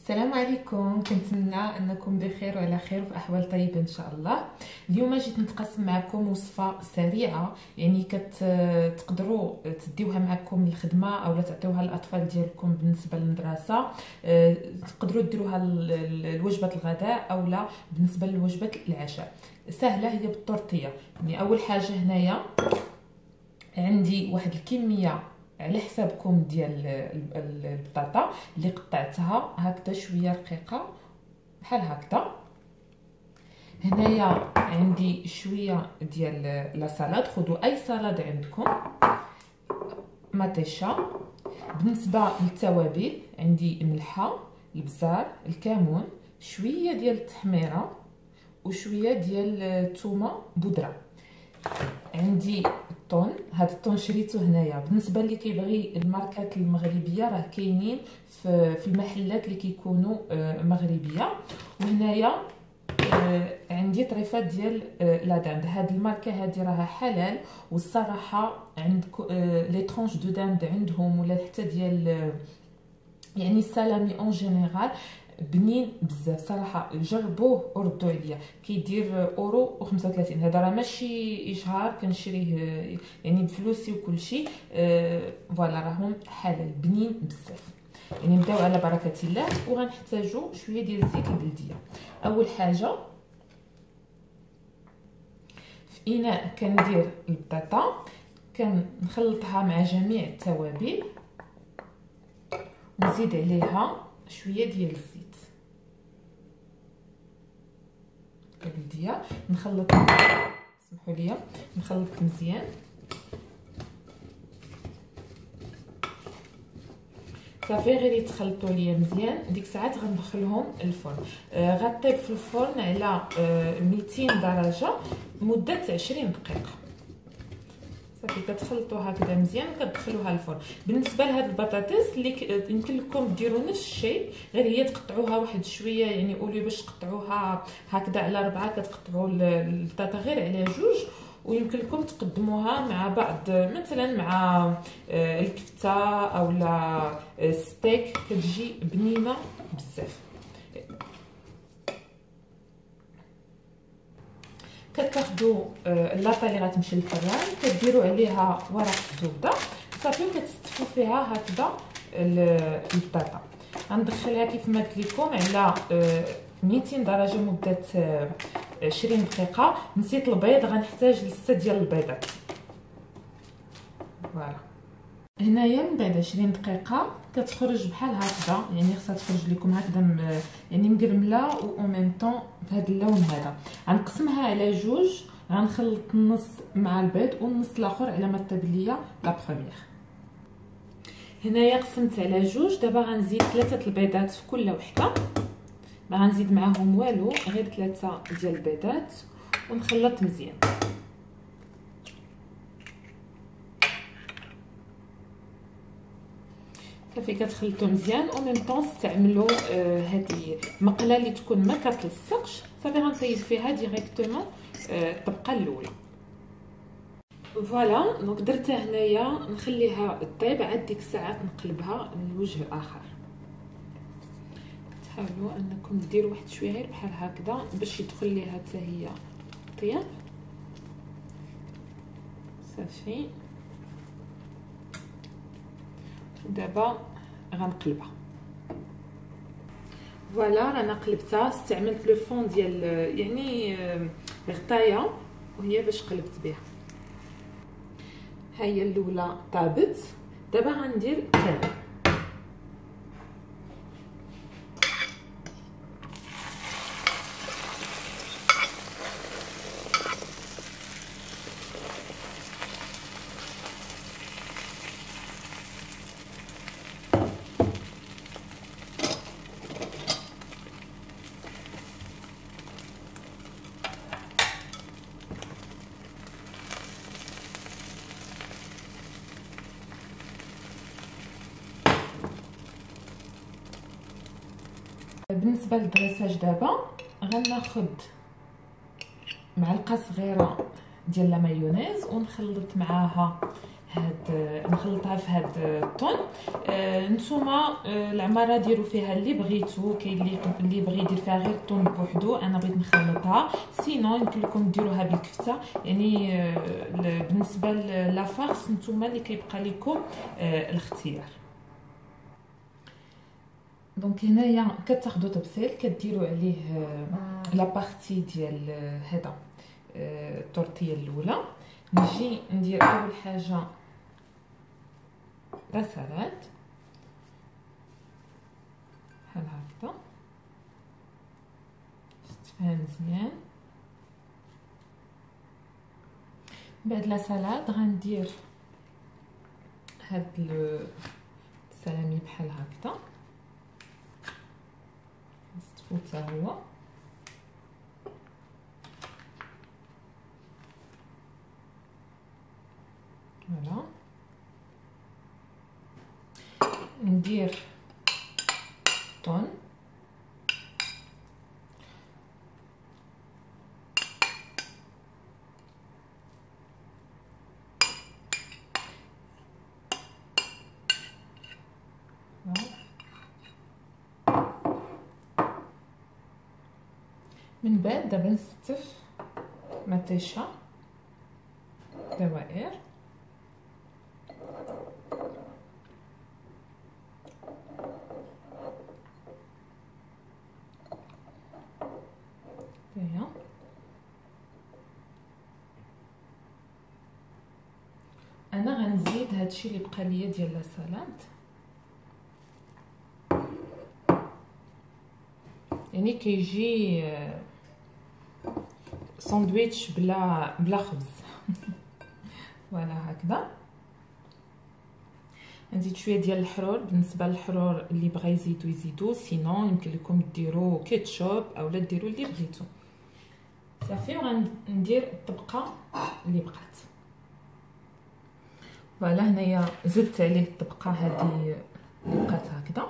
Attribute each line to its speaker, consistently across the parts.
Speaker 1: السلام عليكم. كنتمنى انكم بخير وعلى خير وفي احوال طيبه ان شاء الله. اليوم جيت نتقاسم معكم وصفه سريعه، يعني كتقدروا تديوها معكم للخدمه او تعطيوها للاطفال ديالكم بالنسبه للمدرسه. تقدروا ديروها لوجبه الغداء او لا بالنسبه لوجبه العشاء. سهله، هي بالطورتيه. يعني اول حاجه هنايا عندي واحد الكميه على حسابكم ديال البطاطا اللي قطعتها هكذا شويه رقيقه بحال هكذا. هنايا عندي شويه ديال لا سالاد، خذوا اي سالاد عندكم، مطيشه. بالنسبه للتوابل عندي الملحه، البزار، الكمون، شويه ديال التحميره وشويه ديال الثومه بودره. عندي الطون، هذا الطون شريته هنايا. بالنسبه اللي كيبغي الماركات المغربيه راه كاينين في المحلات اللي كيكونوا مغربيه. وهنايا عندي طريفات ديال لا داند. هاد الماركه هذه راها حلال، والصراحه عندكم لي طرونش دو داند عندهم ولا حتى ديال يعني السلامي اون جينيرال بنين بزاف صراحه. جربوه وردوا عليا. كيدير اورو و35. هذا راه ماشي اشهار، كنشريه يعني بفلوسي وكل شيء. فوالا راهم حلال بنين بزاف. يعني نبداو على بركه الله. وغنحتاجوا شويه ديال الزيت البلديه. اول حاجه في اناء كندير البطاطا، كنخلطها مع جميع التوابل ونزيد عليها شويه ديال الزيت البلديه. نخلط، سمحوا لي نخلط مزيان. صافي غير يتخلطوا ليا مزيان، ديك الساعات غندخلهم الفرن. غطيب في الفرن على 200 درجه مده 20 دقيقه. صافي كتخلطوا هكذا مزيان وكتدخلوها الفرن. بالنسبه لهاد البطاطس اللي يمكن لكم ديروا نفس الشيء، غير هي تقطعوها واحد شويه، يعني قولي باش تقطعوها هكذا على 4، كتقطعوا البطاطا غير على 2، ويمكن لكم تقدموها مع بعض مثلا مع الكفته او لا ستيك، كتجي بنينه بزاف. كتاخذوا اللاطه اللي غتمشي للفران، كديروا عليها ورق الزبده صافي، وكتستفوا فيها هكذا البطاطا. غندخلها كيف ما قلت لكم على 200 درجه مده 20 دقيقه. نسيت البيض، غنحتاج لسته ديال البيضات. فوالا هنايا من بعد 20 دقيقه كتخرج بحال هكذا، يعني خصها تخرج لكم هكذا يعني مقرمله و ميم طون بهذا اللون هذا. غنقسمها على 2، غنخلط النص مع البيض والنص الاخر على ما طيب ليا لا بروميير. هنايا قسمت على 2. دابا غنزيد 3 البيضات في كل وحده، ما غنزيد معاهم والو، غير 3 ديال البيضات ونخلط مزيان. صافي كتخلطوا مزيان او ميم طون استعملوا هذه المقله اللي تكون ما كتلصقش. صافي غنطيب فيها ديريكتومون الطبقه الاولى. فوالا دونك درتها هنايا، نخليها طيب. عاد ديك الساعات نقلبها من الوجه الاخر. تحاولوا انكم ديروا واحد شويه غير بحال هكذا باش يدخل ليها حتى هي طياب. صافي دابا غنقلبها. فوالا رانا قلبتها. استعملت لو فون ديال يعني غطايه وهي باش قلبت بها. ها هي الاولى طابت. دابا غندير الثانيه. بالنسبه للدريساج دابا غناخذ معلقه صغيره ديال لا مايونيز ونخلط معاها نخلطها في هاد الطون. نتوما العماره ديروا فيها اللي بغيتو، كاين اللي بغي يدير فيها غير الطون بوحدو، انا بغيت نخلطها. سينو يمكن لكم ديروها بالكفته، يعني بالنسبه لافارس نتوما اللي كيبقى لكم الاختيار. دونك هنايا كتاخذوا طبسيل كديروا عليه لا بارتي ديال هذا الطورتيه الاولى. نجي ندير اول حاجه لا سالاد بحال هكذا، تفهم مزيان. بعد لا سالاد غندير هاد السلامي بحال هكذا، نستفو حتى هو. فوالا ندير طون، من بعد دابا نستف مطيشه دوائر، هيا انا غنزيد هادشي اللي بقى ليا ديال لا سالاد، يعني كيجي ساندويتش بلا خبز. فوالا هكذا. نزيد شويه ديال الحرور، بالنسبه للحرور اللي بغا يزيدو يزيدو، سينو يمكن لكم ديروا كيتشوب اولا ديروا اللي بغيتو. صافي وغندير الطبقه اللي بقات. فوالا هنايا زدت عليه الطبقه هذه اللي بقات هكذا.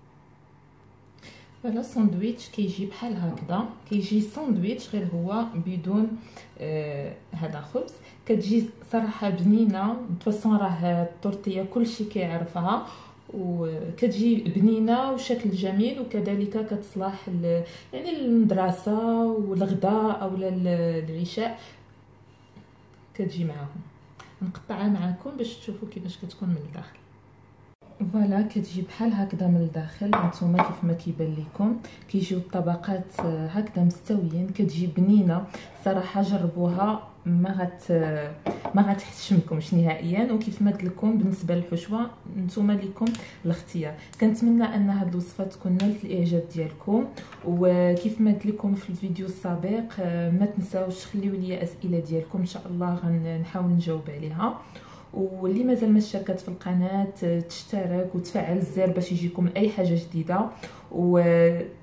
Speaker 1: فوالا الساندويتش كيجي بحال هكذا، كيجي ساندويتش غير هو بدون هذا خبز. كتجي صراحه بنينه، بفاصون راه الطورتيه كلشي كيعرفها، وكتجي بنينه وشكل جميل، وكذلك كتصلح يعني المدرسه والغداء اولا العشاء كتجي معاهم. نقطعها معكم باش تشوفوا كيفاش كتكون من الداخل. فوالا كتجي بحال هكذا من الداخل. نتوما كيف ما كيبان لكم كيجيو الطبقات هكذا مستويين، كتجي بنينه صراحه. جربوها ما غتحشمكمش نهائيا. وكيف ما قلت لكم بالنسبه للحشوه نتوما لكم الاختيار. كنتمنى ان هذه الوصفه تكون نالت الاعجاب ديالكم، وكيف ما قلت لكم في الفيديو السابق ما تنساوش خليوا لي اسئله ديالكم، ان شاء الله غنحاول نجاوب عليها. واللي مازال ما اشتركت في القناه تشترك وتفعل الزر باش يجيكم اي حاجه جديده.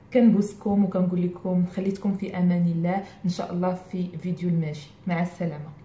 Speaker 1: وكنبوسكم وكنقول لكم خليتكم في امان الله، ان شاء الله في فيديو الماجي. مع السلامه.